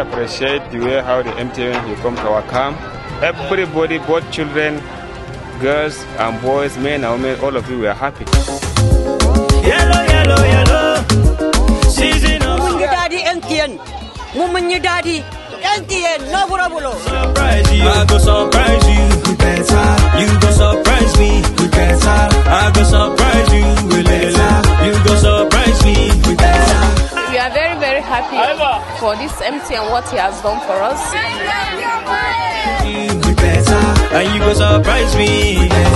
appreciate the way how the MTN he come to our camp. Everybody, both children, girls and boys, men and women, all of you were happy. Yellow, yellow, yellow. Season of daddy MTN. Woman, your daddy MTN. No problem. Surprise you. I go surprise you. We better. You go surprise me. We better. I go surprise you. We better. You go surprise me. We better. We are very, very happy for this MTN, what he has done for us. We better. And you go surprise me.